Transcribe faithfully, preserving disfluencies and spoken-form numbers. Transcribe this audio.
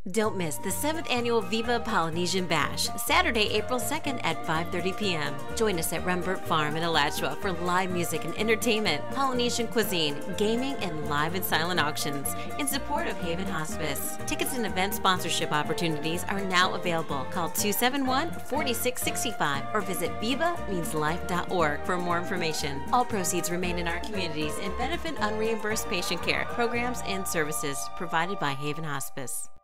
Don't miss the seventh Annual Viva Polynesian Bash, Saturday, April second at five thirty p m Join us at Rembert Farm in Alachua for live music and entertainment, Polynesian cuisine, gaming, and live and silent auctions in support of Haven Hospice. Tickets and event sponsorship opportunities are now available. Call two seven one, four six six five or visit viva means life dot org for more information. All proceeds remain in our communities and benefit unreimbursed patient care, programs, and services provided by Haven Hospice.